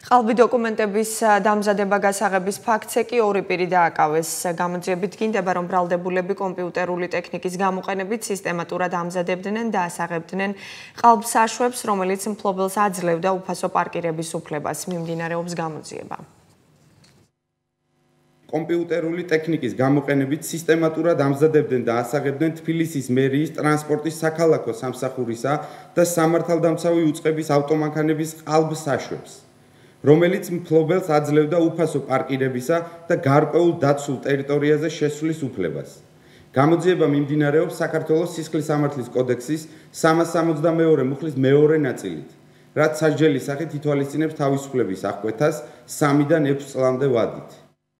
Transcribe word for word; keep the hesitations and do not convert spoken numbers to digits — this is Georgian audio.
ყალბი დოკუმენტების დამზადება გასაღების ფაქტზე კი ორი პირი დააკავეს. გამოძიებით გინდება, რომ ბრალდებულები კომპიუტერული ტექნიკის გამოყენებით სისტემატურად ამზადებდნენ და ასაღებდნენ ყალბ საშვებს, რომელიც მფლობელს აძლევდა უფასო პარკირების უფლებას. მიმდინარეობს გამოძიება. კომპიუტერული ტექნიკის გამოყენებით სისტემატურად ამზადებდნენ და ასაღებდნენ თბილისის მერიის ტრანსპორტის საქალაქო სამსახურისა და სამართალდამცავი უწყების ავტომანქანების ყალბ საშვებს, რომელიც მფლობელს აძლევდა უფასო პარკირებისა და გარკვეულ დაცულ ტერიტორიაზე შესვლის უფლებას. გამოძიება მიმდინარეობს საქართველოს სისხლის სამართლის კოდექსის სამას სამოცდამეორე მუხლის მეორე ნაწილით, რაც სასჯელის სახით ითვალისწინებს თავისუფლების აღკვეთას სამიდან ექვს წლამდე ვადით.